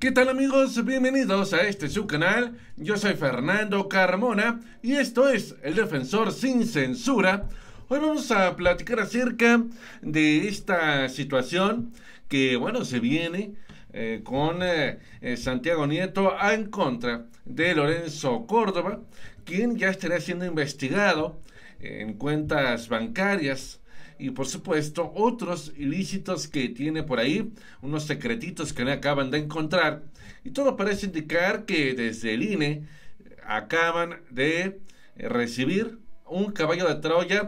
¿Qué tal amigos? Bienvenidos a este su canal. Yo soy Fernando Carmona y esto es El Defensor Sin Censura. Hoy vamos a platicar acerca de esta situación que, bueno, se viene con Santiago Nieto en contra de Lorenzo Córdoba, quien ya estará siendo investigado en cuentas bancarias y por supuesto otros ilícitos que tiene por ahí, unos secretitos que le acaban de encontrar, y todo parece indicar que desde el INE acaban de recibir un caballo de Troya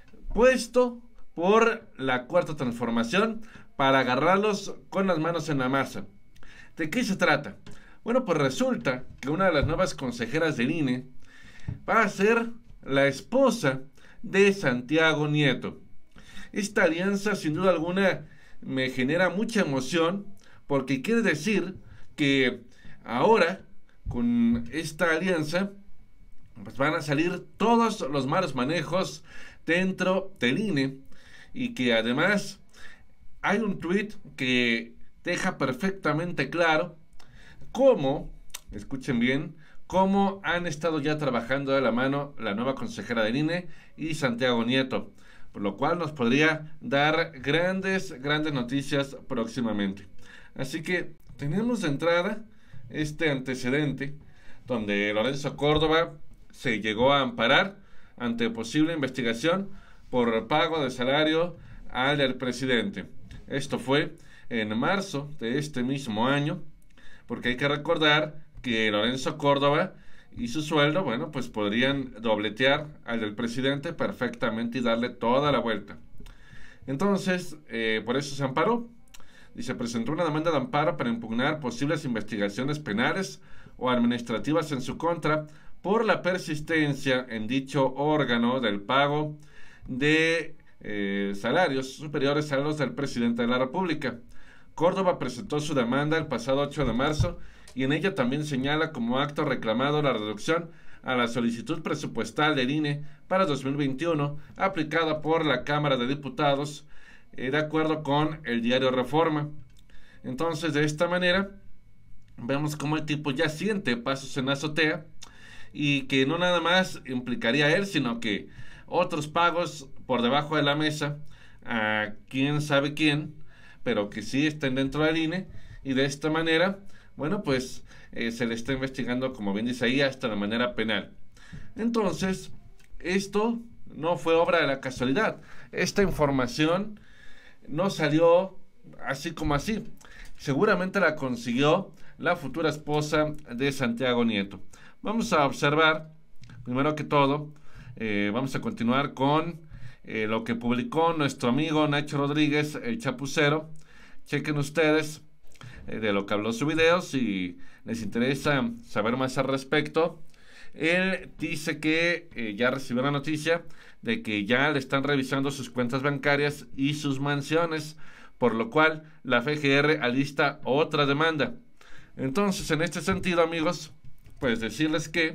puesto por la Cuarta Transformación para agarrarlos con las manos en la masa. ¿De qué se trata? Bueno, pues resulta que una de las nuevas consejeras del INE va a ser la esposa de Santiago Nieto. Esta alianza, sin duda alguna, me genera mucha emoción porque quiere decir que ahora, con esta alianza, pues van a salir todos los malos manejos dentro del INE, y que además hay un tuit que deja perfectamente claro cómo, escuchen bien, cómo han estado ya trabajando de la mano la nueva consejera del INE y Santiago Nieto, por lo cual nos podría dar grandes noticias próximamente. Así que tenemos de entrada este antecedente donde Lorenzo Córdoba se llegó a amparar ante posible investigación por pago de salario al presidente. Esto fue en marzo de este mismo año, porque hay que recordar que Lorenzo Córdoba y su sueldo, bueno, pues podrían dobletear al del presidente perfectamente y darle toda la vuelta. Entonces, por eso se amparó. Y se presentó una demanda de amparo para impugnar posibles investigaciones penales o administrativas en su contra por la persistencia en dicho órgano del pago de salarios superiores a los del presidente de la República. Córdoba presentó su demanda el pasado 8 de marzo y en ella también señala como acto reclamado la reducción a la solicitud presupuestal del INE para 2021 aplicada por la Cámara de Diputados, de acuerdo con el diario Reforma. Entonces, de esta manera vemos cómo el tipo ya siente pasos en la azotea, y que no nada más implicaría a él, sino que otros pagos por debajo de la mesa a quién sabe quién, pero que sí estén dentro del INE, y de esta manera, bueno, pues se le está investigando, como bien dice ahí, hasta de manera penal. Entonces, esto no fue obra de la casualidad. Esta información no salió así como así. Seguramente la consiguió la futura esposa de Santiago Nieto. Vamos a observar, primero que todo, vamos a continuar con lo que publicó nuestro amigo Nacho Rodríguez, el Chapucero. Chequen ustedes de lo que habló su video, si les interesa saber más al respecto. Él dice que ya recibió la noticia de que ya le están revisando sus cuentas bancarias y sus mansiones, por lo cual la FGR alista otra demanda. Entonces, en este sentido, amigos, pues decirles que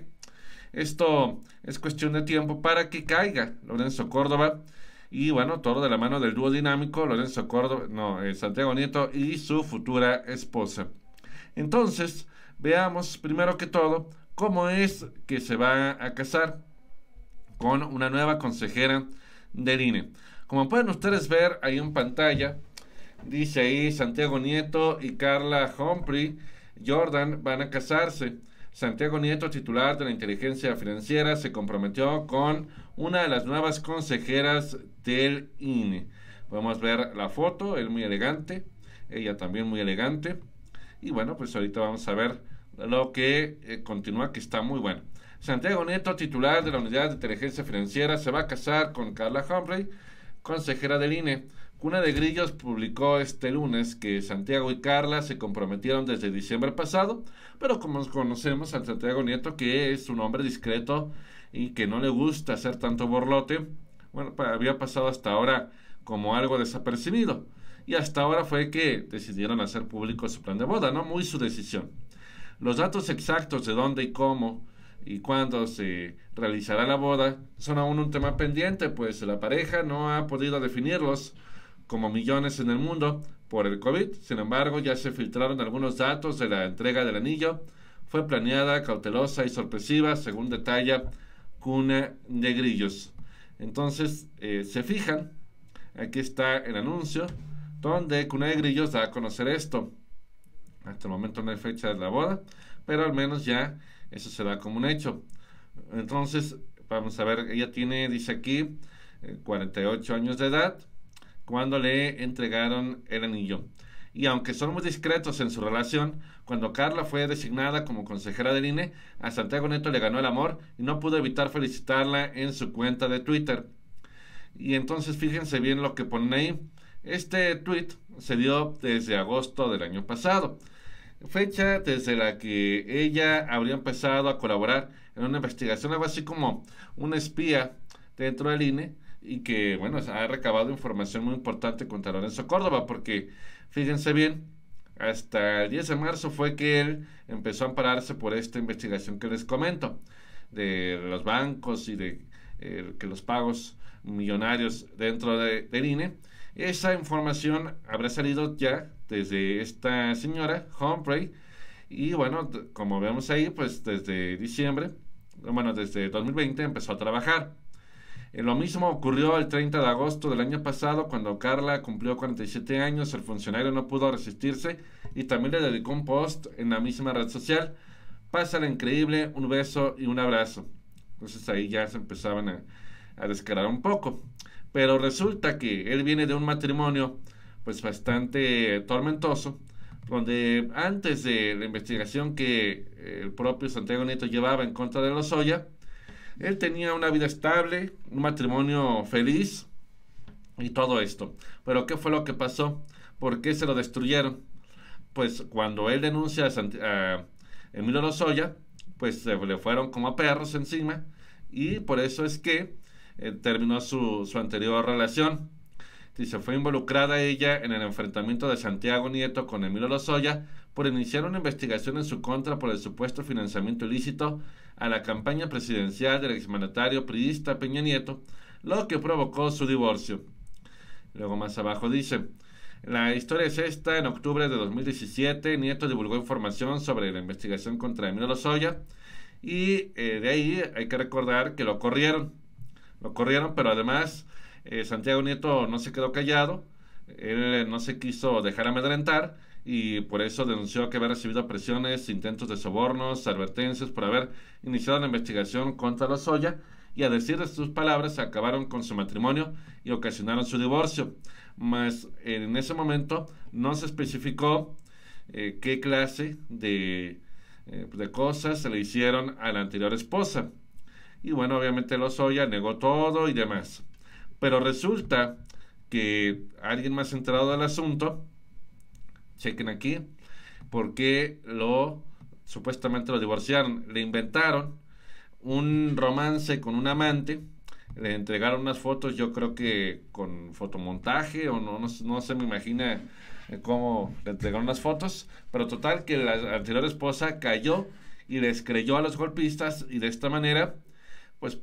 esto es cuestión de tiempo para que caiga Lorenzo Córdoba, y bueno, todo de la mano del dúo dinámico Lorenzo Córdoba, Santiago Nieto y su futura esposa. Entonces, veamos primero que todo cómo es que se va a casar con una nueva consejera del INE. Como pueden ustedes ver ahí en pantalla, dice ahí Santiago Nieto y Carla Humphrey Jordan van a casarse. Santiago Nieto, titular de la inteligencia financiera, se comprometió con una de las nuevas consejeras del INE. Podemos ver la foto, él muy elegante, ella también muy elegante. Y bueno, pues ahorita vamos a ver lo que continúa, que está muy bueno. Santiago Nieto, titular de la unidad de inteligencia financiera, se va a casar con Carla Humphrey, consejera del INE. Cuna de Grillos publicó este lunes que Santiago y Carla se comprometieron desde diciembre pasado, pero como conocemos al Santiago Nieto, que es un hombre discreto y que no le gusta hacer tanto borlote, bueno, había pasado hasta ahora como algo desapercibido, y hasta ahora fue que decidieron hacer público su plan de boda, ¿no? Muy su decisión. Los datos exactos de dónde y cómo y cuándo se realizará la boda son aún un tema pendiente, pues la pareja no ha podido definirlos, como millones en el mundo, por el COVID. Sin embargo, ya se filtraron algunos datos de la entrega del anillo. Fue planeada, cautelosa y sorpresiva, según detalla Cuna de Grillos. Entonces, se fijan, aquí está el anuncio, donde Cuna de Grillos da a conocer esto. Hasta el momento no hay fecha de la boda, pero al menos ya eso se da como un hecho. Entonces, vamos a ver, ella tiene, dice aquí, 48 años de edad, cuando le entregaron el anillo. Y aunque son muy discretos en su relación, cuando Carla fue designada como consejera del INE, a Santiago Nieto le ganó el amor y no pudo evitar felicitarla en su cuenta de Twitter. Y entonces fíjense bien lo que ponen ahí. Este tweet se dio desde agosto del año pasado, fecha desde la que ella habría empezado a colaborar en una investigación, algo así como una espía dentro del INE, y que, bueno, ha recabado información muy importante contra Lorenzo Córdoba, porque fíjense bien, hasta el 10 de marzo fue que él empezó a ampararse por esta investigación que les comento, de los bancos y de que los pagos millonarios dentro del INE. Esa información habrá salido ya desde esta señora, Humphrey, y bueno, como vemos ahí, pues desde diciembre, bueno, desde 2020 empezó a trabajar. Lo mismo ocurrió el 30 de agosto del año pasado, cuando Carla cumplió 47 años, el funcionario no pudo resistirse y también le dedicó un post en la misma red social. Pásala increíble, un beso y un abrazo. Entonces ahí ya se empezaban a descarar un poco. Pero resulta que él viene de un matrimonio pues bastante tormentoso, donde antes de la investigación que el propio Santiago Nieto llevaba en contra de Lozoya, él tenía una vida estable, un matrimonio feliz y todo esto. Pero ¿qué fue lo que pasó? ¿Por qué se lo destruyeron? Pues cuando él denuncia a Emilio Lozoya, pues le fueron como a perros encima, y por eso es que terminó su anterior relación. Dice, fue involucrada ella en el enfrentamiento de Santiago Nieto con Emilio Lozoya por iniciar una investigación en su contra por el supuesto financiamiento ilícito a la campaña presidencial del exmandatario priista Peña Nieto, lo que provocó su divorcio. Luego más abajo dice, la historia es esta: en octubre de 2017, Nieto divulgó información sobre la investigación contra Emilio Lozoya, y de ahí hay que recordar que lo corrieron, pero además Santiago Nieto no se quedó callado, él no se quiso dejar amedrentar, y por eso denunció que había recibido presiones, intentos de sobornos, advertencias por haber iniciado la investigación contra Lozoya, y a decir de sus palabras acabaron con su matrimonio y ocasionaron su divorcio. Mas en ese momento no se especificó qué clase de cosas se le hicieron a la anterior esposa. Y bueno, obviamente Lozoya negó todo y demás. Pero resulta que alguien más enterado del asunto, chequen aquí, porque supuestamente lo divorciaron, le inventaron un romance con un amante, le entregaron unas fotos, yo creo que con fotomontaje, o no se me imagina cómo le entregaron unas fotos, pero total que la anterior esposa cayó y les creyó a los golpistas, y de esta manera pues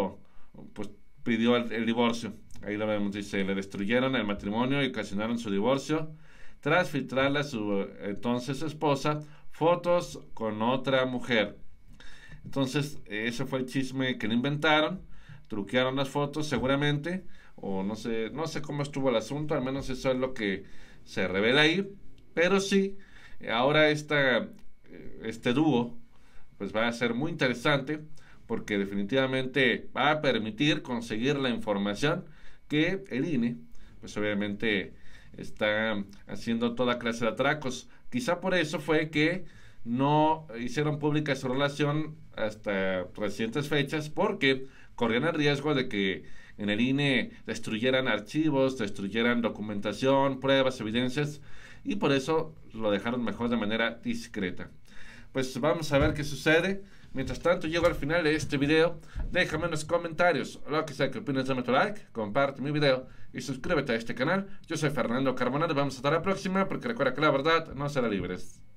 pidió el divorcio. Ahí lo vemos, dice, le destruyeron el matrimonio y ocasionaron su divorcio tras filtrarle a su entonces esposa fotos con otra mujer. Entonces ese fue el chisme que le inventaron, truquearon las fotos seguramente, o no sé cómo estuvo el asunto, al menos eso es lo que se revela ahí. Pero sí, ahora este dúo pues va a ser muy interesante, porque definitivamente va a permitir conseguir la información que el INE pues obviamente está haciendo toda clase de atracos. Quizá por eso fue que no hicieron pública su relación hasta recientes fechas, porque corrían el riesgo de que en el INE destruyeran archivos, destruyeran documentación, pruebas, evidencias, y por eso lo dejaron mejor de manera discreta. Pues vamos a ver qué sucede. Mientras tanto, llego al final de este video. Déjame en los comentarios lo que sea que opinas, dame tu like, comparte mi video y suscríbete a este canal. Yo soy Fernando Carmona, nos vemos hasta la próxima, porque recuerda que la verdad no será libres.